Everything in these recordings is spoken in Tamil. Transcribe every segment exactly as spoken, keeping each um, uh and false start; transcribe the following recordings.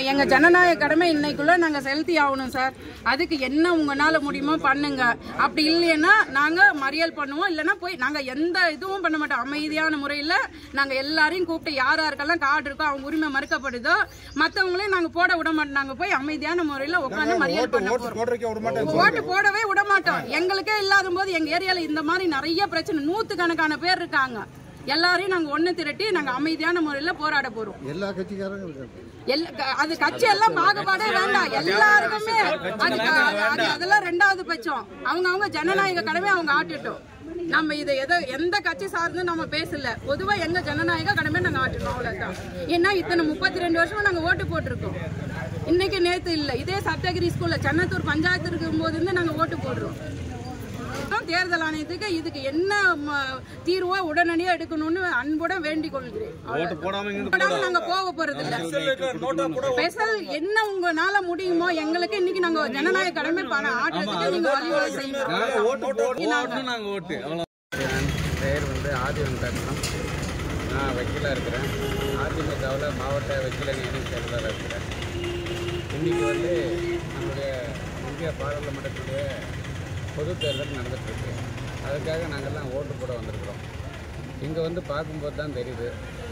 எங்க ஜனநாயக கடமை இன்னைக்குள்ள நாங்க செலுத்தி ஆகணும் சார். அதுக்கு என்ன உங்களால முடியுமோ பண்ணுங்க. அப்படி இல்லைன்னா நாங்க மறியல் பண்ணுவோம். இல்லைன்னா போய் நாங்க எந்த இதுவும் பண்ண மாட்டோம். அமைதியான முறையில நாங்க எல்லாரையும் கூப்பிட்டு யார் யாருக்கெல்லாம் கார்டு இருக்கோ அவங்க உரிமை மறுக்கப்படுதோ மற்றவங்களையும் நாங்க போட விட மாட்டோம். நாங்க போய் அமைதியான முறையில உட்காந்து மறியல் பண்ண போறோம். ஓட்டு போடவே விட மாட்டோம். எங்களுக்கே இல்லாத போது எங்க ஏரியால இந்த மாதிரி நிறைய பிரச்சனை நூத்து கணக்கான பேர் இருக்காங்க. எல்லாரையும் நாங்க ஒண்ணு திரட்டி நாங்க அமைதியான முறையில போராட போறோம். எல்லா கட்சிக்காரங்க அது கட்சி எல்லாம் பாகுபாடே வேண்டாம். எல்லாருக்குமே அது அதெல்லாம் ரெண்டாவது பட்சம். அவங்க அவங்க ஜனநாயக கடமை அவங்க ஆட்டிட்டோம். நம்ம இதை எதை எந்த கட்சி சார்ந்து நம்ம பேசல. பொதுவா எங்க ஜனநாயக கடமை நாங்க ஆட்டிட்டோம், அவ்வளவுதான். ஏன்னா இத்தனை முப்பத்தி ரெண்டு வருஷமா நாங்க ஓட்டு போட்டிருக்கோம். இன்னைக்கு நேத்து இல்ல. இதே சப்தகிரி ஸ்கூல்ல சென்னத்தூர் பஞ்சாயத்து இருக்கும் போது இருந்து நாங்க ஓட்டு போடுறோம். தேர்தல் ஆணையத்துக்கு இதுக்கு என்ன தீர்வோ உடனடியாக எடுக்கணும்னு அன்புடன் வேண்டிக் கொள்கிறேன். நாங்க போக போறது இல்ல. ஸ்பெஷல் என்ன உங்களால முடியுமோ எங்களுக்கு இன்னைக்கு நாங்க ஜனநாயக கடமை ஆட்டுறதுக்கு நீங்க வழிவகை செய்யணும். பெயர் வந்து ஆதி வெங்கடரமணம். நான் வக்கீலாக இருக்கிறேன். அதிமுகவில் மாவட்ட வக்கீலர் இணை செயலாளராக இருக்கிறேன். இன்னைக்கு வந்து நம்முடைய இந்திய பாராளுமன்றத்துடைய பொது தேர்தல் நடந்துகிட்ருக்கு. அதுக்காக நாங்கள்லாம் ஓட்டு போட வந்திருக்கிறோம். இங்கே வந்து பார்க்கும்போது தான் தெரியுது,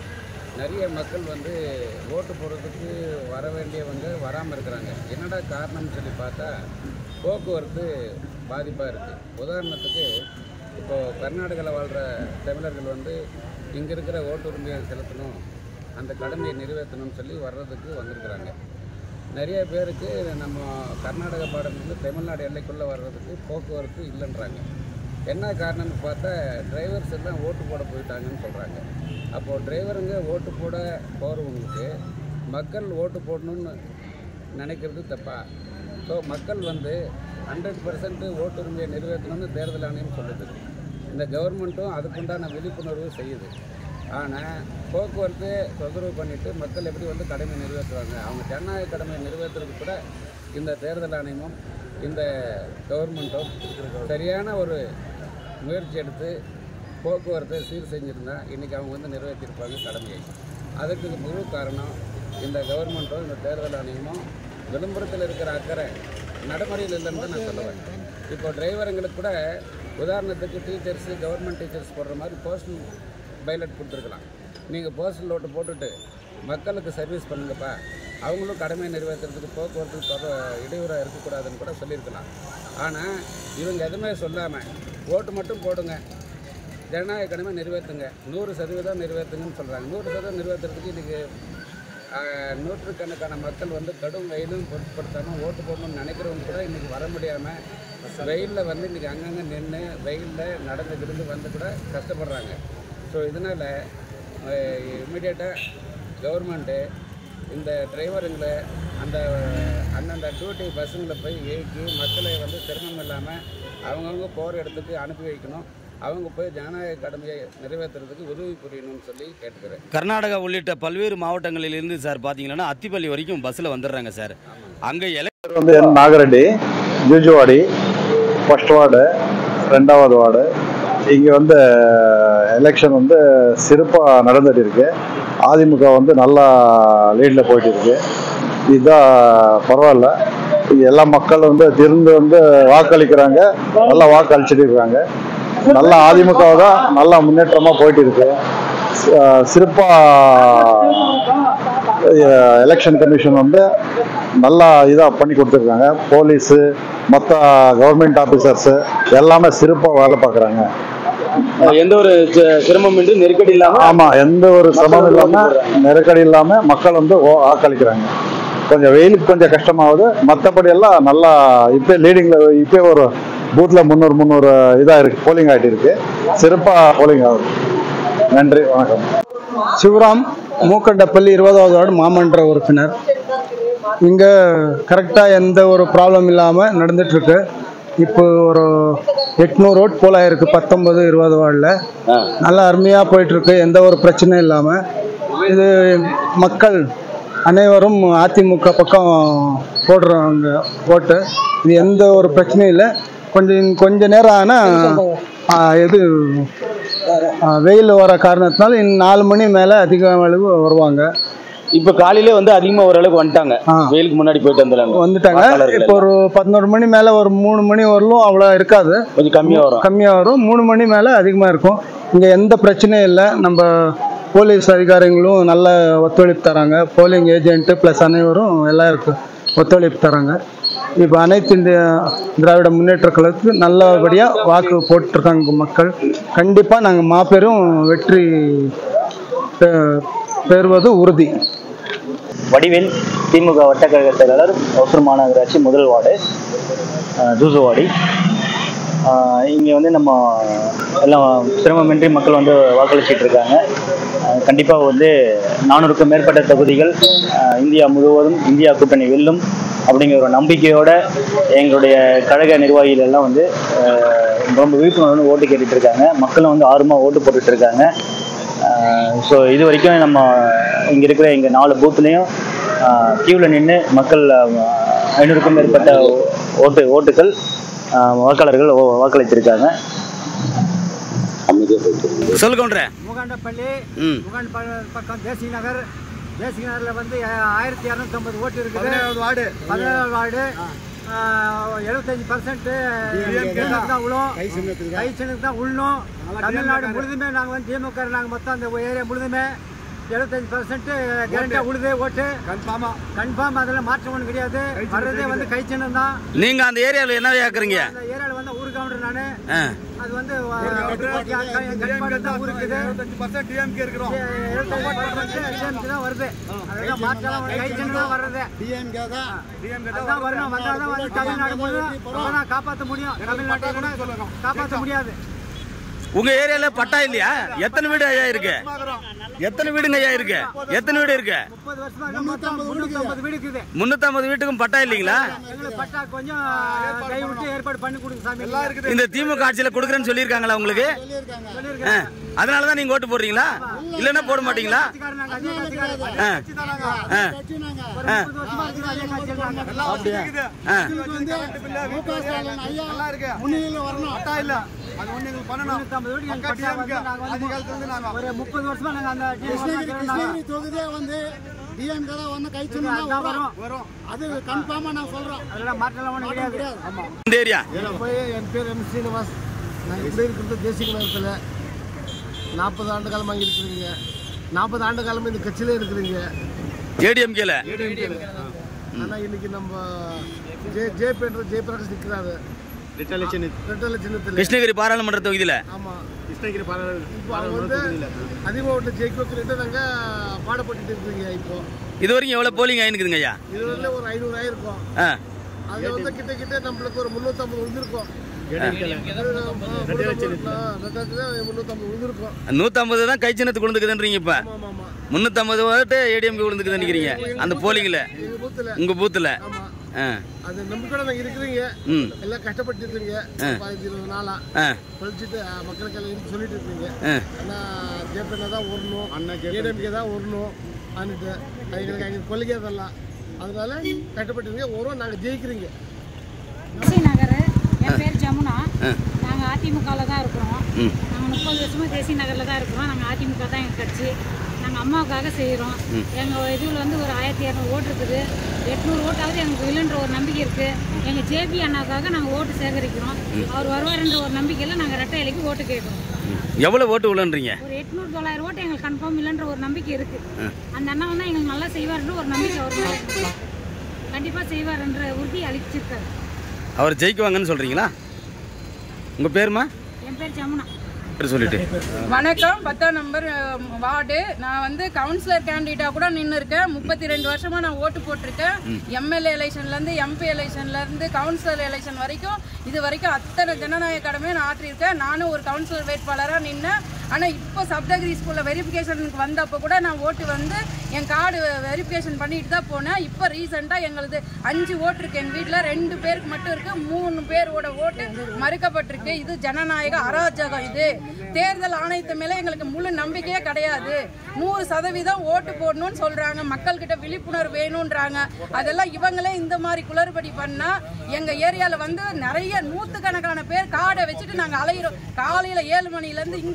நிறைய மக்கள் வந்து ஓட்டு போடுறதுக்கு வர வேண்டியவங்க வராமல் இருக்கிறாங்க. என்னடா காரணம்னு சொல்லி பார்த்தா போக்குவரத்து பாதிப்பாக இருக்குது. உதாரணத்துக்கு இப்போது கர்நாடகாவில் வாழ்கிற தமிழர்கள் வந்து இங்கே இருக்கிற ஓட்டுரிமையை செலுத்தணும், அந்த கடமையை நிறைவேற்றணும்னு சொல்லி வர்றதுக்கு வந்திருக்கிறாங்க. நிறைய பேருக்கு நம்ம கர்நாடக பார்டர்லேருந்து தமிழ்நாடு எல்லைக்குள்ளே வர்றதுக்கு போக்குவரத்து இல்லைன்றாங்க. என்ன காரணம்னு பார்த்தா டிரைவர்ஸ் எல்லாம் ஓட்டு போட போயிட்டாங்கன்னு சொல்கிறாங்க. அப்போது டிரைவருங்க ஓட்டு போட போகிறவங்களுக்கு மக்கள் ஓட்டு போடணும்னு நினைக்கிறது தப்பா? ஸோ மக்கள் வந்து ஹண்ட்ரட் பர்சன்ட் ஓட்டுரிமையை நிறைவேற்றணும்னு தேர்தல் ஆணையம் சொல்லுது. இந்த கவர்மெண்ட்டும் அதுக்குண்டான விழிப்புணர்வு செய்யுது. ஆனால் போக்குவரத்து தொந்தரவு பண்ணிவிட்டு மக்கள் எப்படி வந்து கடமை நிறைவேற்றுவாங்க? அவங்க ஜனநாயக கடமையை நிறைவேற்றுறதுக்கு கூட இந்த தேர்தல் ஆணையமும் இந்த கவர்மெண்ட்டும் சரியான ஒரு முயற்சி எடுத்து போக்குவரத்தை சீர் செஞ்சுருந்தால் இன்றைக்கி அவங்க வந்து நிறைவேற்றிருப்பாங்க கடமையை. அதுக்கு முழு காரணம் இந்த கவர்மெண்ட்டும் இந்த தேர்தல் ஆணையமும் விளம்பரத்தில் இருக்கிற அக்கறை நடைமுறையில் இல்லைன்னு தான் நான் சொல்லுவேன். இப்போ டிரைவருங்களுக்கு கூட உதாரணத்துக்கு டீச்சர்ஸு கவர்மெண்ட் டீச்சர்ஸ் போடுற மாதிரி போஸ்டல் பைலட் கொடுத்துருக்கலாம். நீங்கள் போஸ்டல் ஓட்டு போட்டுட்டு மக்களுக்கு சர்வீஸ் பண்ணுங்கப்பா, அவங்களும் கடமையை நிறைவேற்றுறதுக்கு போக்குவரத்து தொட இடையூறாக இருக்கக்கூடாதுன்னு கூட சொல்லியிருக்கலாம். ஆனால் இவங்க எதுவுமே சொல்லாமல் ஓட்டு மட்டும் போடுங்க, ஜனநாயக கடமை நிறைவேற்றுங்க, நூறு சதவீதம் நிறைவேற்றுங்கன்னு சொல்கிறாங்க. நூறு சதவீதம் நிறைவேற்றுறதுக்கு இன்றைக்கி நூற்றுக்கணக்கான மக்கள் வந்து கடும் வெயிலும் பொருட்படுத்தாமல் ஓட்டு போடணும்னு நினைக்கிறவங்க கூட இன்றைக்கி வர முடியாமல் வெயிலில் வந்து இன்றைக்கி அங்கங்கே நின்று வெயிலில் நடந்து விருந்து வந்து கூட கஷ்டப்படுறாங்க. ஸோ இதனால் இம்மிடியேட்டாக கவர்மெண்ட்டு இந்த டிரைவருங்களை அந்த அந்தந்த டியூட்டி பஸ்ஸுங்களை போய் ஏக்கி மக்களை வந்து சிரமம் இல்லாமல் அவங்கவுங்க போகிற இடத்துக்கு அனுப்பி வைக்கணும். அவங்க போய் ஜனநாயக கடமையை நிறைவேற்றுறதுக்கு உதவி புரியணும்னு சொல்லி கேட்டுக்கிறேன். கர்நாடகா உள்ளிட்ட பல்வேறு மாவட்டங்களிலிருந்து சார் பார்த்தீங்கன்னா அத்திப்பள்ளி வரைக்கும் பஸ்ஸில் வந்துடுறாங்க சார். அங்கே எலெக்ஷன் வந்து என் நாகரெட்டி, ஜூஜுவாடி, ஃபர்ஸ்ட் வார்டு, ரெண்டாவது வார்டு. இங்கே வந்து எலெக்ஷன் வந்து சிறப்பாக நடந்துகிட்டு இருக்கு. அதிமுக வந்து நல்லா லீடில் போயிட்டு இருக்கு. இதுதான் பரவாயில்ல. எல்லா மக்கள் வந்து திருந்து வந்து வாக்களிக்கிறாங்க, நல்லா வாக்களிச்சுட்டு இருக்காங்க. நல்லா அதிமுக தான் நல்லா முன்னேற்றமாக போயிட்டு இருக்கு. சிறப்பாக எலெக்ஷன் கமிஷன் வந்து நல்லா இதாக பண்ணி கொடுத்துருக்காங்க. போலீஸு மற்ற கவர்மெண்ட் ஆஃபீஸர்ஸு எல்லாமே சிறப்பாக வேலை பார்க்குறாங்க. எந்த ஒரு சிரமமின்றி நெருக்கடி இல்லாமல், ஆமாம், எந்த ஒரு சிரமம் இல்லாமல் நெருக்கடி இல்லாமல் மக்கள் வந்து வாக்களிக்கிறாங்க. கொஞ்சம் வெயிலுக்கு கொஞ்சம் கஷ்டமாகுது, மற்றபடி எல்லாம் நல்லா இப்போ லீடிங்கில் இப்போ ஒரு பூத்தில் முந்நூறு முந்நூறு இதாக இருக்குது, போலிங் ஆகிட்டு இருக்கு. சிறப்பாக போலிங் ஆகுது. நன்றி, வணக்கம். சிவராம், மூக்கண்டப்பள்ளி, இருபதாவது வார்டு மாமன்ற உறுப்பினர். இங்கே கரெக்டாக எந்த ஒரு ப்ராப்ளம் இல்லாமல் நடந்துட்டுருக்கு. இப்போ ஒரு எட்நூறு ஓட் போல் ஆயிருக்கு பத்தொன்பது இருபது வார்டில். நல்லா அருமையாக போயிட்டுருக்கு, எந்த ஒரு பிரச்சனையும் இல்லாமல். இது மக்கள் அனைவரும் அதிமுக பக்கம் போடுறாங்க ஓட்டு. இது எந்த ஒரு பிரச்சனையும் இல்லை. கொஞ்சம் கொஞ்ச நேரம் ஆனால் இது வெயில் வர காரணத்தினால இன்னும் நாலு மணி மேலே அதிக அளவு வருவாங்க. இப்ப காலையிலே வந்து அதிகமா ஓரளவுக்கு வந்துட்டாங்க. வெயிலுக்கு முன்னாடி போயிட்டு வந்தாங்க வந்துட்டாங்க. இப்போ ஒரு பதினோரு மணி மேல ஒரு மூணு மணி வரலும் அவ்வளோ இருக்காது, கொஞ்சம் கம்மியா வரும். கம்மியா வரும். மூணு மணி மேல அதிகமா இருக்கும். இங்க எந்த பிரச்சனையும் இல்லை. நம்ம போலீஸ் அதிகாரிகளும் நல்ல ஒத்துழைப்பு தராங்க. போலிங் ஏஜென்ட் பிளஸ் அனைவரும் எல்லாருக்கும் ஒத்துழைப்பு தராங்க. இப்போ அனைத்து இந்திய திராவிட முன்னேற்ற கழகத்துக்கு நல்லபடியாக வாக்கு போட்டிருக்காங்க மக்கள். கண்டிப்பாக நாங்கள் மாபெரும் வெற்றி பெறுவது உறுதி. வடிவேல், திமுக வட்டக்கழக செயலாளர், ஒசூர் மாநகராட்சி முதல் வார்டு, ஜூசுவாடி. இங்கே வந்து நம்ம எல்லாம் சிரமமின்றி மக்கள் வந்து வாக்களிச்சிட்டு இருக்காங்க. கண்டிப்பாக வந்து நானூறுக்கும் மேற்பட்ட தொகுதிகள் இந்தியா முழுவதும் இந்தியா கூட்டணி வெல்லும் அப்படிங்கிற ஒரு நம்பிக்கையோட எங்களுடைய கழக நிர்வாகிகள் எல்லாம் வந்து ரொம்ப விழிப்புணர்வு ஓட்டு கேட்டுட்டு இருக்காங்க. மக்களும் வந்து ஆர்வமாக ஓட்டு போட்டுட்டு இருக்காங்க. ஸோ இது வரைக்கும் நம்ம இங்கே இருக்கிற எங்கள் நாலு பூத்துலேயும் கியூவில் நின்று மக்கள் ஐநூறுக்கும் மேற்பட்ட ஓட்டு ஓட்டுகள் வாக்காளர்கள் வாக்களித்திருக்காங்க. சொல்லுங்க. முகாண்டப்பள்ளி முகாண்ட பக்கம் தேசிய நகர், தேசிய நகரில் வந்து ஆயிரத்தி இரநூத்தி ஐம்பது ஓட்டு இருக்குது. பதினேழாவது வார்டு பதினேழாவது வார்டு எழுபத்தஞ்சு பர்சன்ட் தான் விழும். கை சின்னத்துக்கு தான் விழணும். தமிழ்நாடு முழுதுமே நாங்கள் வந்து திமுக நாங்கள் மொத்தம் அந்த ஏரியா முழுதுமே எழுபத்தஞ்சு பர்சன்ட் கேரண்டியா உழுது ஓட்டு கன்ஃபார்மா கன்ஃபார்ம். அதில் மாற்றம் ஒன்றும் கிடையாது. வர்றதே வந்து கை சின்னம் தான். நீங்க அந்த ஏரியாவில் என்ன ஆக்குறீங்க? அந்த ஏரியாவில் வந்து ஊரு கவுண்டர் நானு. அது வந்து தான் வருது. அதெல்லாம் மாற்றம் கை சின்னம் தான் வர்றது. அதான் வரணும். வந்தால்தான் வந்து தமிழ்நாடு முழுவதும் காப்பாற்ற முடியும். தமிழ்நாட்டை கூட காப்பாற்ற முடியாது. உங்க ஏரியால பட்டா இல்லையா? எத்தனை வீடு ஐயா இருக்கு? எத்தனை வீடுங்க ஐயா இருக்கு? எத்தனை வீடு இருக்கு? முன்னூத்தி ஐம்பது வீட்டுக்கும் பட்டா இல்லீங்களா? இந்த திமுக ஆட்சியில கொடுக்குறேன்னு சொல்லியிருக்காங்களா உங்களுக்கு? அதனாலதான் நீங்க ஓட்டு போடுறீங்களா? இல்லன்னா போட மாட்டீங்களா? முப்பது வருஷமா நாங்க அந்த கிருஷ்ணகிரி தொகுதியே வந்து டிஎம்கே தான் வந்து கை சின்னம் வரும் வரும். அது கன்ஃபார்மா நான் சொல்றேன். அதெல்லாம் மாற்றலாம் ஒன்றும் கிடையாது. ஆமா. இந்த ஏரியா என் பேர் எம் ஸ்ரீனிவாஸ். நான் இப்படி இருக்கிறது தேசிய நகரத்தில் நாற்பது ஆண்டு காலமாக இங்கே இருக்கிறீங்க. நாற்பது ஆண்டு காலமாக இந்த கட்சியிலே இருக்கிறீங்க. ஏடிஎம்கேல. ஆனால் இன்னைக்கு நம்ம ஜே ஜேபேன்ற ஜெயபிரகாஷ் நிற்கிறாரு. கிருஷ்ணகிரி பாராளுமன்ற தொகுதியில. ஆமா, கிருஷ்ணகிரி பாராளுமன்ற அதிக ஓட்டு ஜெயிக்க வைக்கிறது நாங்க பாடப்பட்டு இருக்கீங்க. இப்போ இது வரைக்கும் எவ்வளவு போலிங் ஆயிருக்குதுங்க ஐயா? இதுல ஒரு ஐநூறு ஆயிருக்கும். அதுல வந்து கிட்ட கிட்ட நம்மளுக்கு ஒரு முன்னூத்தி ஐம்பது விழுந்திருக்கும். நூத்தி ஐம்பது தான் கை சின்னத்துக்கு விழுந்துக்குதுன்றீங்க. இப்ப முன்னூத்தி ஐம்பது ஓட்டு ஏடிஎம்கே விழுந்துக்குதுன்னு நினைக்கிறீங்க அந்த போலிங்ல உங்க பூத்துல. அது நம்பிக்கையோட நாங்க இருக்கிறீங்க. எல்லாம் கஷ்டப்பட்டு இருக்கீங்க. பதினஞ்சு இருபது நாளா படிச்சுட்டு மக்களுக்கு எல்லாம் சொல்லிட்டு இருக்கீங்க. ஆனா ஜேபி தான் வரணும், ஏடிஎம்கே தான் வரணும் அன்னிட்டு எங்களுக்கு எங்க கொள்கை அதெல்லாம். அதனால கஷ்டப்பட்டு இருக்கீங்க. வரும், நாங்க ஜெயிக்கிறீங்க. நகர். என் பேர் ஜமுனா. நாங்கள் அதிமுகவில் தான் இருக்கிறோம். நாங்கள் முப்பது வருஷமாக தேசிய நகரில் தான் இருக்கிறோம். நாங்கள் அதிமுக தான் எங்கள் கட்சி. நாங்கள் அம்மாவுக்காக செய்கிறோம். எங்கள் இதில் வந்து ஒரு ஆயிரத்தி இரநூறு ஓட்டு இருக்குது. எட்நூறு ஓட்டாவது எங்களுக்கு இல்லைன்ற ஒரு நம்பிக்கை இருக்குது. எங்கள் ஜேபி அண்ணாவுக்காக நாங்கள் ஓட்டு சேகரிக்கிறோம். அவர் வருவார்ன்ற ஒரு நம்பிக்கையில் நாங்கள் ரெட்டை இலைக்கு ஓட்டு கேட்குறோம். எவ்வளோ ஓட்டு விழுன்றீங்க? ஒரு எட்நூறு தொள்ளாயிரம் ஓட்டு எங்களுக்கு கன்ஃபார்ம் இல்லைன்ற ஒரு நம்பிக்கை இருக்குது. அந்த அண்ணா வந்து எங்களுக்கு நல்லா செய்வார்ன்ற ஒரு நம்பிக்கை அவர் கண்டிப்பாக செய்வார்ன்ற உறுதி அளிச்சிருக்காரு. அவர் ஜெயிக்குவாங்கன்னு சொல்றீங்களா? உங்க பேருமா? என் பேர் ஜமுனா. சொல்லிட்டு வணக்கம். பத்தாம் நம்பர் வார்டு. நான் வந்து கவுன்சிலர் கேண்டிடேட்டா கூட நின்று இருக்கேன். முப்பத்தி ரெண்டு வருஷமா நான் ஓட்டு போட்டிருக்கேன். எம்எல்ஏ எலெக்ஷன்ல இருந்து எம்பி எலெக்ஷன்ல இருந்து கவுன்சிலர் எலெக்ஷன் வரைக்கும் இது வரைக்கும் அத்தனை ஜனநாயக கடமையை நான் ஆற்றிருக்கேன். நானும் ஒரு கவுன்சிலர் வேட்பாளராக நின்னேன். ஆனால் இப்போ சப்தகிரி ஸ்கூலில் வெரிஃபிகேஷனுக்கு வந்தப்போ கூட நான் ஓட்டு வந்து என் கார்டு வெரிஃபிகேஷன் பண்ணிட்டு தான் போனேன். இப்போ ரீசெண்டாக எங்களுக்கு அஞ்சு ஓட்டு இருக்கு. எங்கள் வீட்டில் ரெண்டு பேருக்கு மட்டும் இருக்கு. மூணு பேரோட ஓட்டு மறுக்கப்பட்டிருக்கு. இது ஜனநாயக அராஜகம். இது தேர்தல் ஆணையத்து மேலே எங்களுக்கு முழு நம்பிக்கையே கிடையாது. நூறு சதவீதம் ஓட்டு போடணும்னு சொல்றாங்க. மக்கள்கிட்ட விழிப்புணர்வு வேணும்ன்றாங்க. அதெல்லாம் இவங்களே இந்த மாதிரி குளறுபடி பண்ணா எங்க ஏரியால வந்து நிறைய நூற்றுக்கணக்கான பேர் காடை வச்சுட்டு நாங்கள் அலையிறோம். காலையில ஏழு மணில இருந்து இங்க போ அங்க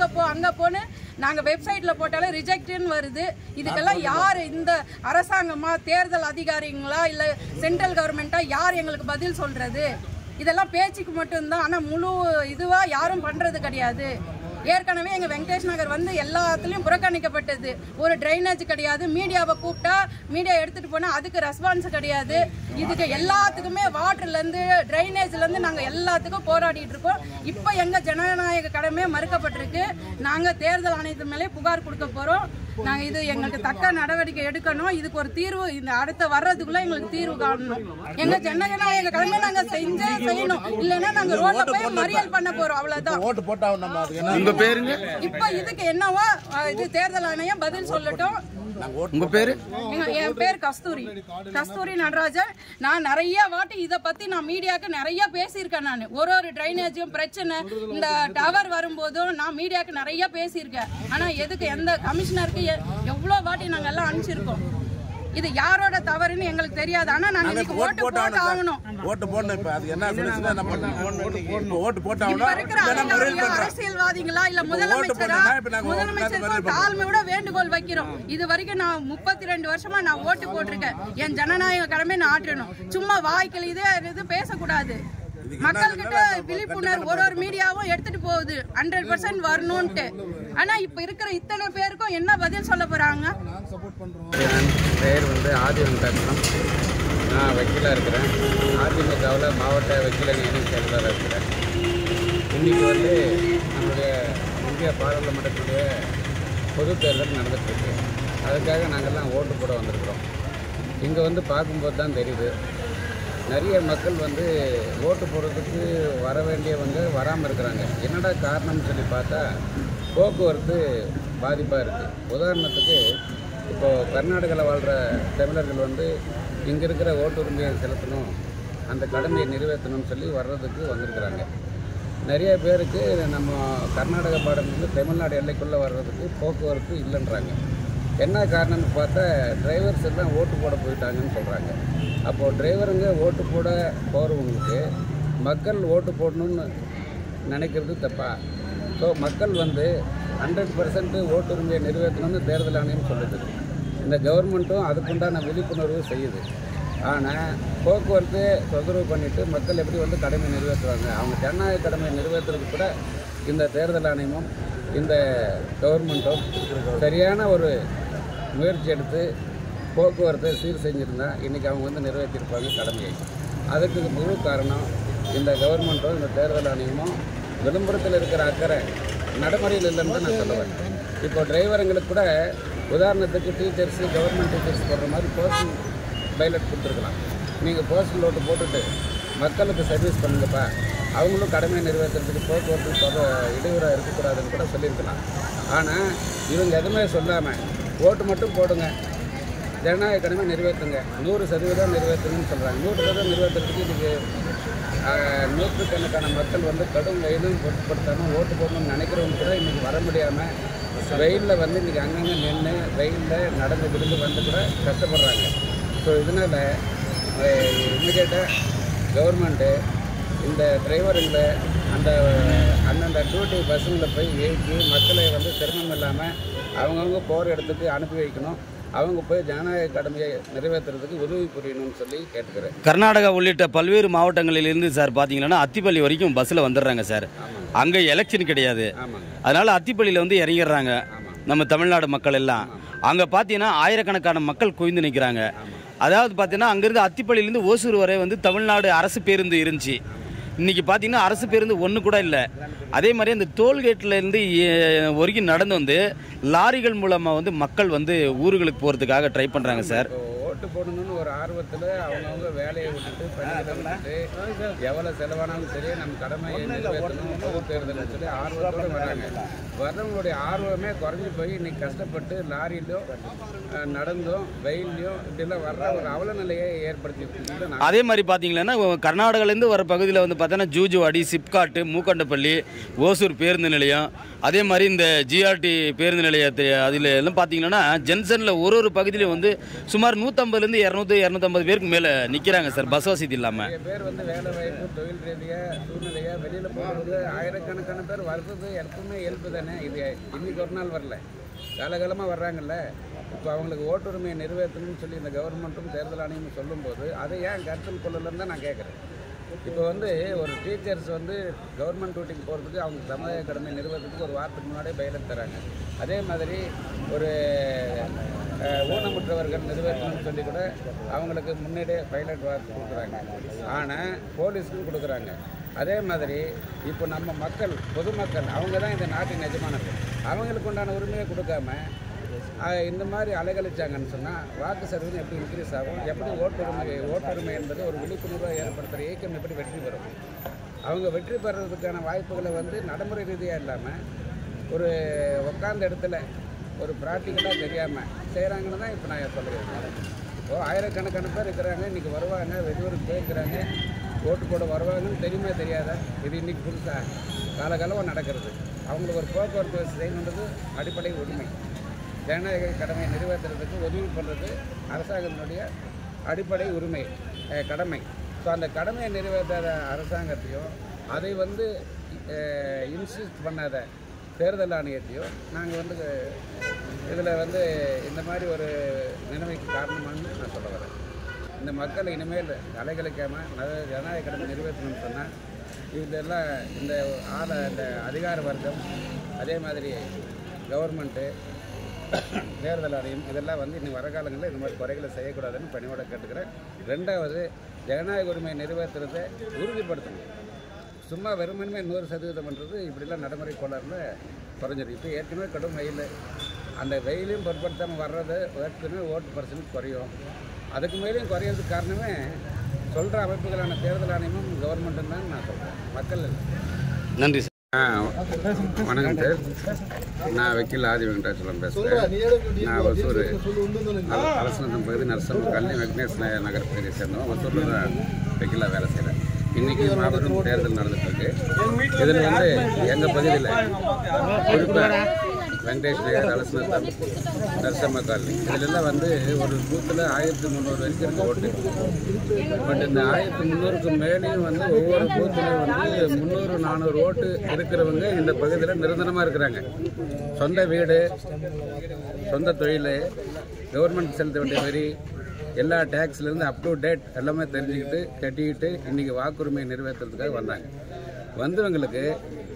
எங்க போன்னு நாங்க வெப்சைட்ல போட்டாலே ரிஜெக்ட்னு வருது. இதுக்கெல்லாம் யார், இந்த அரசாங்கமா, தேர்தல் அதிகாரிங்களா, இல்ல சென்ட்ரல் கவர்மெண்டா, யார் எங்களுக்கு பதில் சொல்றது? இதெல்லாம் பேச்சுக்கு மட்டும்தான், ஆனா முழு இதுவா யாரும் பண்றது கிடையாது. ஏற்கனவே எங்க வெங்கடேஷ் நகர் வந்து எல்லாத்துலயும் புறக்கணிக்கப்பட்டது. ஒரு டிரைனேஜ் கிடையாது. மீடியாவை கூப்பிட்டா மீடியா எடுத்துட்டு போனா அதுக்கு ரெஸ்பான்ஸ் கிடையாது. இதுக்கு எல்லாத்துக்குமே வாட்டர்ல இருந்து டிரைனேஜ்ல இருந்து நாங்க எல்லாத்துக்கும் போராடிட்டு இருக்கோம். இப்ப எங்க ஜனநாயக கடமை மறுக்கப்பட்டிருக்கு. நாங்க தேர்தல் ஆணையத்தின் மேலே புகார் கொடுக்க போறோம். நாங்க இது எங்களுக்கு தக்க நடவடிக்கை எடுக்கணும். இதுக்கு ஒரு தீர்வு இந்த அடுத்த வர்றதுக்குள்ள எங்களுக்கு தீர்வு காணணும். எங்க ஜனநாயக கடமை நாங்க செஞ்சே செய்யணும். இல்லைன்னா நாங்க ரோட்ல போய் மறியல் பண்ண போறோம். அவ்வளவுதான். ஓட்டு போட்டா உங்க பேருங்க? இப்ப இதுக்கு என்னவோ இது தேர்தல் ஆணையம் பதில் சொல்லட்டும். உங்க பேரு? என் பேர் கஸ்தூரி, கஸ்தூரி நடராஜன். நான் நிறைய வாட்டி இத பத்தி நான் மீடியாக்கு நிறைய பேசியிருக்கேன். நான் ஒரு ஒரு டிரைனேஜும் பிரச்சனை, இந்த டவர் வரும்போதும் நான் மீடியாக்கு நிறைய பேசியிருக்கேன். ஆனா எதுக்கு, எந்த கமிஷனருக்கு எவ்வளவு வாட்டி நாங்க எல்லாம் அனுப்பிச்சிருக்கோம். இது யாரோட தவறுன்னு எங்களுக்கு தெரியாது. ஆனா நாங்க இன்னைக்கு ஓட்டு போட்டு ஆகணும். ஓட்டு போடணும். இப்ப அது என்ன சொல்லுச்சுன்னா நம்ம ஓட்டு போட்டாங்கன்னா அரசியல்வாதிகளா இல்ல முதலமைச்சரா, முதலமைச்சருக்கு தாழ்மையோட வேண்டுகோள் வைக்கிறோம். இது வரைக்கும் நான் முப்பத்தி ரெண்டு வருஷமா நான் ஓட்டு போட்டிருக்கேன். என் ஜனநாயக கடமை நான் ஆற்றணும். சும்மா வாய்க்கல் இதே இது பேசக்கூடாது. மக்கள் கிட்ட விழிப்புணர்வு ஒரு ஒரு மீடியாவும் எடுத்துட்டு போகுது ஹண்ட்ரட் பர்சன்ட் வரணும்ட்டு. ஆனா இப்ப இருக்கிற இத்தனை பேருக்கும் என்ன பதில் சொல்ல போறாங்க? பெயர் வந்து ஆதி வெங்கடாச்சலம். நான் வக்கீலாக இருக்கிறேன். அதிமுகவில் மாவட்ட வக்கீலணி இணை செயலாளராக இருக்கிறேன். இன்றைக்கி வந்து நம்மளுடைய இந்திய பாராளுமன்றத்துடைய பொது தேர்தல் நடந்துகிட்ருக்கு. அதுக்காக நாங்கள்லாம் ஓட்டு போட வந்திருக்கிறோம். இங்கே வந்து பார்க்கும்போது தான் தெரியுது, நிறைய மக்கள் வந்து ஓட்டு போடுறதுக்கு வர வேண்டியவங்க வராமல் இருக்கிறாங்க. என்னடா காரணம்னு சொல்லி பார்த்தா போக்குவரத்து பாதிப்பாக இருக்குது. உதாரணத்துக்கு இப்போது கர்நாடகாவில் வாழ்கிற தமிழர்கள் வந்து இங்கே இருக்கிற ஓட்டுரிமையை செலுத்தணும், அந்த கடமையை நிறைவேற்றணும்னு சொல்லி வர்றதுக்கு வந்திருக்கிறாங்க. நிறைய பேருக்கு நம்ம கர்நாடக பார்டர்லேருந்து தமிழ்நாடு எல்லைக்குள்ளே வர்றதுக்கு போக்குவரத்து இல்லைன்றாங்க. என்ன காரணம்னு பார்த்தா டிரைவர்ஸ் எல்லாம் ஓட்டு போட போயிட்டாங்கன்னு சொல்கிறாங்க. அப்போது டிரைவருங்க ஓட்டு போட போகிறவங்களுக்கு மக்கள் ஓட்டு போடணும்னு நினைக்கிறது தப்பா? ஸோ மக்கள் வந்து ஹண்ட்ரட் பர்சன்ட் ஓட்டுரிமையை நிறைவேற்றணும்னு தேர்தல் ஆணையம் சொல்லுது. இந்த கவர்மெண்ட்டும் அதுக்குண்டான விழிப்புணர்வு செய்யுது. ஆனால் போக்குவரத்து தொந்தரவு பண்ணிவிட்டு மக்கள் எப்படி வந்து கடமை நிறைவேற்றுவாங்க? அவங்க ஜனநாயக கடமையை நிறைவேற்றுறதுக்கு கூட இந்த தேர்தல் ஆணையமும் இந்த கவர்மெண்ட்டும் சரியான ஒரு முயற்சி எடுத்து போக்குவரத்தை சீர் செஞ்சுருந்தா இன்றைக்கி அவங்க வந்து நிறைவேற்றியிருப்பாங்க கடமையை. அதுக்கு முழு காரணம் இந்த கவர்மெண்ட்டும் இந்த தேர்தல் ஆணையமும் விளம்பரத்தில் இருக்கிற அக்கறை நடைமுறையில் இல்லைன்னு தான் நான் சொல்லுவேன். இப்போ டிரைவருங்களுக்கு கூட உதாரணத்துக்கு டீச்சர்ஸு கவர்மெண்ட் டீச்சர்ஸ் போடுற மாதிரி போஸ்டல் பைலட் கொடுத்துருக்கலாம். நீங்கள் போஸ்டல் ஓட்டு போட்டுட்டு மக்களுக்கு சர்வீஸ் பண்ணுங்கப்பா, அவங்களும் கடமையை நிறைவேற்றுறதுக்கு போக்குவரத்து தொகை இடையூறாக இருக்கக்கூடாதுன்னு கூட சொல்லியிருக்கலாம். ஆனால் இவங்க எதுவுமே சொல்லாமல் ஓட்டு மட்டும் போடுங்க, ஜனநாயக கடமை நிறைவேற்றுங்க, நூறு சதவீதம் நிறைவேற்றுங்கன்னு சொல்கிறாங்க. நூறு சதவீதம் நிறைவேற்றுறதுக்கு இன்றைக்கி நூற்றுக்கணக்கான மக்கள் வந்து கடும் வெயிலும் பொருட்படுத்தாமல் ஓட்டு போடணும்னு நினைக்கிறவங்க கூட இன்றைக்கி வர முடியாமல் வெயிலில் வந்து இன்றைக்கி அங்கங்கே நின்று வெயிலில் நடந்து விழுந்து வந்து கூட கஷ்டப்படுறாங்க. ஸோ இதனால் இம்மிடியேட்டாக கவர்மெண்ட்டு இந்த டிரைவருங்களை அந்த அந்தந்த டியூட்டி பஸ்ஸுங்களை போய் ஏற்றி மக்களை வந்து சிரமம் இல்லாமல் அவங்கவுங்க போகிற இடத்துக்கு அனுப்பி வைக்கணும். அவங்க போய் ஜனநாயக கடமையை நிறைவேற்றுறதுக்கு உதவி புரியணும்னு சொல்லி கேட்டுக்கிறேன். கர்நாடகா உள்ளிட்ட பல்வேறு மாவட்டங்களிலிருந்து சார் பார்த்தீங்கன்னா அத்திப்பள்ளி வரைக்கும் பஸ்ஸில் வந்துடுறாங்க சார். அங்கே எலெக்ஷன் கிடையாது, அதனால் அத்திப்பள்ளியில் வந்து இறங்கிடுறாங்க நம்ம தமிழ்நாடு மக்கள் எல்லாம். அங்கே பார்த்தீங்கன்னா ஆயிரக்கணக்கான மக்கள் குவிந்து நிற்கிறாங்க. அதாவது பார்த்தீங்கன்னா அங்கேருந்து அத்திப்பள்ளியிலேருந்து ஓசூர் வரை வந்து தமிழ்நாடு அரசு பேருந்து இருந்துச்சு. இன்றைக்கி பார்த்தீங்கன்னா அரசு பேருந்து ஒன்று கூட இல்லை. அதே மாதிரி அந்த டோல்கேட்லேருந்து வரைக்கும் நடந்து வந்து லாரிகள் மூலமாக வந்து மக்கள் வந்து ஊர்களுக்கு போகிறதுக்காக ட்ரை பண்ணுறாங்க சார். ஓட்டு போடணும்னு ஒரு ஆர்வத்தில் அவங்கவுங்க வேலையை விட்டுட்டு பணிகளை விட்டுட்டு எவ்வளோ செலவானாலும் சரி நம்ம கடமையை நிறைவேற்றணும் பொது தேர்தல்னு சொல்லி ஆர்வத்தோடு வராங்க. வர்றவங்களுடைய ஆர்வமே குறைஞ்சி போய் இன்றைக்கி கஷ்டப்பட்டு லாரியிலோ நடந்தும் வெயிலையும் இப்படிலாம் வர்ற ஒரு அவல நிலையை ஏற்படுத்தி. அதே மாதிரி பார்த்தீங்கன்னா கர்நாடகாலேருந்து வர பகுதியில் வந்து பார்த்தோன்னா ஜூஜுவாடி, சிப்காட்டு, மூக்கண்டப்பள்ளி, ஓசூர் பேருந்து நிலையம், அதே மாதிரி இந்த ஜிஆர்டி பேருந்து நிலையத்தை அதில் எல்லாம் பார்த்தீங்கன்னா ஜென்சனில் ஒரு ஒரு பகுதியிலும் வந்து சுமார் நூற்றம்பதுலேருந்து இரநூத்தி இரநூத்தம்பது பேருக்கு மேலே நிற்கிறாங்க சார், பஸ் வசதி இல்லாமல். நிறைய பேர் வந்து வேலை வாய்ப்பு, தொழில் ரீதியாக சூழ்நிலையாக வெளியில் போகிறது ஆயிரக்கணக்கான பேர் வர்றது எப்பவுமே இயல்பு தானே. இது இன்னைக்கு ஒரு நாள் வரல, காலகாலமாக வர்றாங்கல்ல. இப்போ அவங்களுக்கு ஓட்டுரிமையை நிறைவேற்றணும்னு சொல்லி இந்த கவர்மெண்ட்டும் தேர்தல் ஆணையமும் சொல்லும்போது அதை ஏன் கருத்தில் கொள்ளலன்னு தான் நான் கேட்குறேன். இப்போ வந்து ஒரு டீச்சர்ஸ் வந்து கவர்மெண்ட் டியூட்டிக்கு போகிறதுக்கு அவங்க சமுதாய கடமை நிறுவனத்துக்கு ஒரு வாரத்துக்கு முன்னாடியே பயிலட் தராங்க. அதே மாதிரி ஒரு ஊனமுற்றவர்கள் நிறைவேற்றணும்னு சொல்லி கூட அவங்களுக்கு முன்னாடியே பைலட் வார்த்தை கொடுக்குறாங்க. ஆனால் போலீஸுக்கும் கொடுக்குறாங்க. அதே மாதிரி இப்போ நம்ம மக்கள், பொதுமக்கள், அவங்க தான் இந்த நாட்டின் எஜமானர்கள். அவங்களுக்கு உண்டான உரிமையை கொடுக்காம இந்த மாதிரி அலைகழிச்சாங்கன்னு சொன்னால் வாக்கு சதவீதம் எப்படி இன்க்ரீஸ் ஆகும், எப்படி ஓட்டுரிமை ஓட்டுரிமை என்பது ஒரு விழிப்புணர்வாக ஏற்படுத்துகிற இயக்கம் எப்படி வெற்றி பெறும். அவங்க வெற்றி பெறுறதுக்கான வாய்ப்புகளை வந்து நடைமுறை ரீதியாக இல்லாமல் ஒரு உட்கார்ந்த இடத்துல ஒரு ப்ராக்டிக்கலாக தெரியாமல் செய்கிறாங்கன்னு தான் இப்போ நான் சொல்லுறேன். இப்போது ஆயிரக்கணக்கான பேர் இருக்கிறாங்க, இன்றைக்கி வருவாங்க, வெளியூருக்கு போயிருக்கிறாங்க, ஓட்டு போட வருவாங்கன்னு தெரியுமா தெரியாதா? இது இன்றைக்கி புதுசாக காலகாலமாக நடக்கிறது. அவங்களுக்கு ஒரு போக்குவரத்து வசதி செய்யணுன்றது அடிப்படை உரிமை. ஜனநாயக கடமையை நிறைவேற்றுறதுக்கு உதவி பண்ணுறது அரசாங்கத்தினுடைய அடிப்படை உரிமை, கடமை. ஸோ அந்த கடமையை நிறைவேற்றாத அரசாங்கத்தையும் அதை வந்து இன்சிஸ்ட் பண்ணாத தேர்தல் ஆணையத்தையும் நாங்கள் வந்து இதில் வந்து இந்த மாதிரி ஒரு நிலைமைக்கு காரணமானு நான் சொல்ல வரேன். இந்த மக்கள் இனிமேல் அலைகழிக்காமல் ஜனநாயக கடமை நிறைவேற்றணும்னு சொன்னால் இதெல்லாம் இந்த ஆள இந்த அதிகார வர்க்கம், அதே மாதிரி கவர்மெண்ட்டு, தேர்தல் ஆணையம், இதெல்லாம் வந்து இன்னும் வர காலங்களில் இந்த மாதிரி குறைகளை செய்யக்கூடாதுன்னு பணியோட கேட்டுக்கிறேன். ரெண்டாவது, ஜனநாயக உரிமையை நிறைவேற்றுறதை உறுதிப்படுத்தணும். சும்மா வெறுமனே நூறு சதவீதம் பண்ணுறது இப்படிலாம் நடைமுறை கோளாறுல குறைஞ்சிருக்கு. இப்போ ஏற்கனவே கடும் வெயில், அந்த வெயிலையும் பொருட்படுத்தாமல் வர்றது ஏற்கனவே ஓட்டு பர்சன்ட் குறையும். அதுக்கு மேலேயும் குறையிறதுக்கு காரணமே சொல்கிற அமைப்புகளான தேர்தல் ஆணையமும் கவர்மெண்ட்டும் தான் நான் சொல்கிறேன், மக்கள் இல்லை. நன்றி சார். வணக்கம் சார், நான் வக்கீல் ஆதி வெங்கடாச்சலம் பேசுகிறேன். நான் ஒசூர் அரசநத்தம் பகுதி நரசம் கல்வி வெங்கடேஷ் நகர் பகுதியை சேர்ந்தோம். ஒசூரில் தான் வக்கீலாக வேலை செய்கிறேன். இன்றைக்கி மாபெரும் தேர்தல் நடந்துகிட்ருக்கு. இதில் வந்து எங்கள் பகுதியில் குறிப்பாக வெங்கடேஷ் நகர், அரசநத்தம், நரசம்ம காலனி, இதிலெல்லாம் வந்து ஒரு பூத்தில் ஆயிரத்தி முந்நூறு வரைக்கும் இருக்க ஓட்டு. பட் இந்த ஆயிரத்தி முந்நூறுக்கு மேலேயும் வந்து ஒவ்வொரு பூத்துலையும் வந்து முந்நூறு நானூறு ஓட்டு இருக்கிறவங்க இந்த பகுதியில் நிரந்தரமாக இருக்கிறாங்க. சொந்த வீடு, சொந்த தொழில், கவர்மெண்ட் செலுத்த வேண்டிய வரி, எல்லா டேக்ஸ்லேருந்து அப் டு டேட் எல்லாமே தெரிஞ்சுக்கிட்டு கட்டிக்கிட்டு இன்றைக்கி வாக்குரிமையை நிறைவேற்றுறதுக்காக வந்தாங்க. வந்தவங்களுக்கு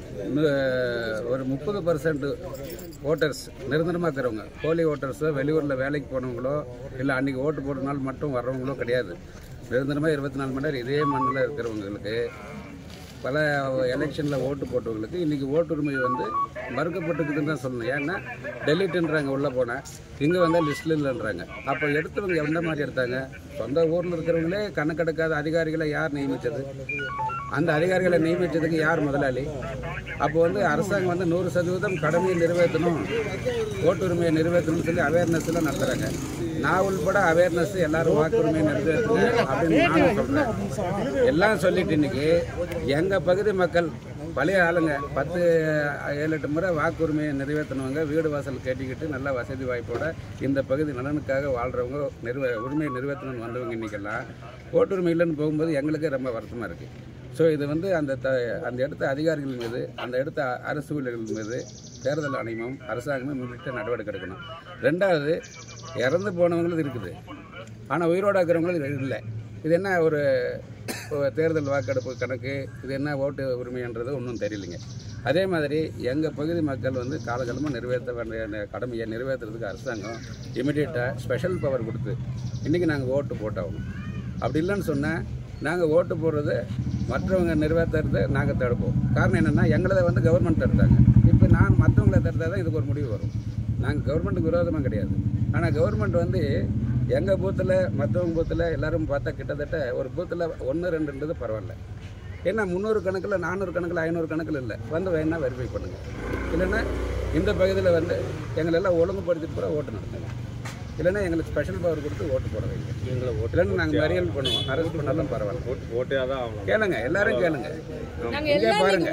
ஒரு முப்பது பர்சன்ட் ஓட்டர்ஸ் நிரந்தரமாக இருக்கிறவங்க, போலி ஓட்டர்ஸோ வெளியூரில் வேலைக்கு போனவங்களோ இல்லை அன்றைக்கி ஓட்டு போடுறதுனால மட்டும் வர்றவங்களோ கிடையாது. நிரந்தரமாக இருபத்தி நாலு மணி நேரம் இதே மண்ணில் இருக்கிறவங்களுக்கு, பல எலெக்ஷனில் ஓட்டு போட்டவங்களுக்கு இன்றைக்கி ஓட்டுரிமை வந்து மறுக்கப்பட்டுக்குதுன்னு தான் சொல்லணும். ஏன்னா டெலிட்டுன்றாங்க உள்ளே போனால், இங்கே வந்தால் லிஸ்ட்டில் இல்லைன்றாங்க. அப்போ எடுத்தவங்க எந்த மாதிரி எடுத்தாங்க? சொந்த ஊரில் இருக்கிறவங்களே கணக்கெடுக்காத அதிகாரிகளை யார் நியமித்தது? அந்த அதிகாரிகளை நியமித்ததுக்கு யார் முதலாளி? அப்போ வந்து அரசாங்கம் வந்து நூறு சதவீதம் கடமையை நிறைவேற்றணும், ஓட்டுரிமையை நிறைவேற்றணும்னு சொல்லி அவேர்னஸ் எல்லாம் நடத்துகிறாங்க. நான் உள்பட அவேர்னஸ் எல்லாரும் வாக்குரிமையை நிறைவேற்றுங்க அப்படின்னு நானும் சொல்கிறேன். எல்லாம் சொல்லிட்டு இன்னைக்கு எங்கள் பகுதி மக்கள் பழைய ஆளுங்க பத்து ஏழு எட்டு முறை வாக்குரிமையை நிறைவேற்றினவங்க, வீடு வாசல் கட்டிக்கிட்டு நல்ல வசதி வாய்ப்போட இந்த பகுதி நலனுக்காக வாழ்கிறவங்க, நிறுவ உரிமையை நிறைவேற்றணும்னு வந்தவங்க இன்றைக்கெல்லாம் ஓட்டுரிமை இல்லைன்னு போகும்போது எங்களுக்கே ரொம்ப வருத்தமாக இருக்குது. ஸோ இது வந்து அந்த த அந்த இடத்த அதிகாரிகள் மீது, அந்த இடத்த அரசு ஊழியர்கள் மீது தேர்தல் ஆணையமும் அரசாங்கமும் முன்னிட்டு நடவடிக்கை எடுக்கணும். ரெண்டாவது, இறந்து போனவங்களும் இருக்குது, ஆனால் உயிரோடு இருக்கிறவங்களும் இல்லை. இது என்ன ஒரு தேர்தல் வாக்கெடுப்பு கணக்கு, இது என்ன ஓட்டு உரிமைன்றது ஒன்றும் தெரியலைங்க. அதே மாதிரி எங்கள் பகுதி மக்கள் வந்து காலகாலமாக நிறைவேற்ற வேண்டிய கடமையை நிறைவேற்றுறதுக்கு அரசாங்கம் இமிடியேட்டாக ஸ்பெஷல் பவர் கொடுத்து இன்றைக்கி நாங்கள் ஓட்டு போட்டாகணும். அப்படி இல்லைன்னு சொன்னால் நாங்கள் ஓட்டு போடுறது மற்றவங்க நிறைவேற்றுறதை நாங்கள் தடுப்போம். காரணம் என்னென்னா, எங்களை வந்து கவர்மெண்ட் தடுத்தாங்க. இப்போ நான் மற்றவங்களை தடுத்தால் தான் இதுக்கு ஒரு முடிவு வரும். நாங்கள் கவர்மெண்ட்டுக்கு விரோதமாக கிடையாது. ஆனால் கவர்மெண்ட் வந்து எங்கள் பூத்தில் மற்றவங்க பூத்தில் எல்லோரும் பார்த்தா கிட்டத்தட்ட ஒரு பூத்தில் ஒன்று ரெண்டுன்றது பரவாயில்ல. ஏன்னா முந்நூறு கணக்கில், நானூறு கணக்கில், ஐநூறு கணக்கில் இல்லை, வந்து வேணால் வெரிஃபை பண்ணுங்கள். இல்லைன்னா இந்த பகுதியில் வந்து எங்களெல்லாம் ஒழுங்குபடுத்திட்டு கூட ஓட்டு நடத்துங்க. இல்லைன்னா எங்களுக்கு ஸ்பெஷல் பவர் கொடுத்து ஓட்டு போட வைங்க. எங்களை ஓட்டு இல்லைன்னு நாங்கள் மறியல் பண்ணுவோம், அரெஸ்ட் பண்ணாலும் பரவாயில்ல. ஓட்டு ஓட்டே தான் ஆகணும். கேளுங்க, எல்லாரும் கேளுங்க. இங்கே பாருங்க,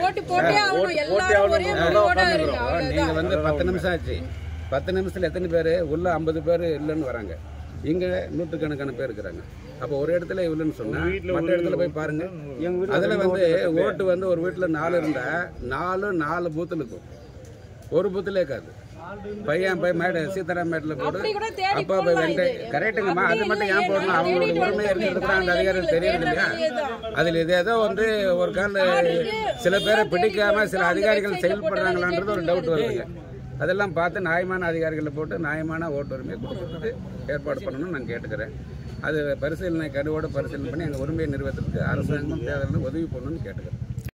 நீங்கள் வந்து பத்து நிமிஷம் ஆச்சு, பத்து நிமிஷத்தில் எத்தனை பேர் உள்ள ஐம்பது பேர் இல்லைன்னு வராங்க, இங்கே நூற்றுக்கணக்கான பேர் இருக்கிறாங்க. அப்போ ஒரு இடத்துல இவ்வளோன்னு சொன்னால் மற்ற இடத்துல போய் பாருங்க. அதில் வந்து ஓட்டு வந்து ஒரு வீட்டில் நாலு இருந்தால் நாலு நாலு பூத்தில் இருக்கும், ஒரு பூத்தில் இருக்காது. பையன் போய் மேடு சீதாராம் மேட்டில் போடு, அப்பா போய் வெங்கடே கரெக்டுங்கம்மா. அது மட்டும் ஏன் போடணும்? அவங்களுடைய உரிமையாக இருக்கிறது கூட அந்த அதிகாரம் தெரியுது இல்லையா? அதில் இது ஏதோ வந்து ஒரு கால சில பேரை பிடிக்காம சில அதிகாரிகள் செயல்படுறாங்களான்றது ஒரு டவுட் வருதுங்க. அதெல்லாம் பார்த்து நியாயமான அதிகாரிகளை போட்டு நியாயமான ஓட்டு உரிமையை கொடுக்கறதுக்கு ஏற்பாடு பண்ணணும்னு நான் கேட்டுக்கிறேன். அது பரிசீலனை கருவோடு பரிசீலனை பண்ணி எங்கள் உரிமையை நிறுவனத்திற்கு அரசாங்கம் தேவையான உதவி பண்ணணும்னு கேட்டுக்கிறேன்.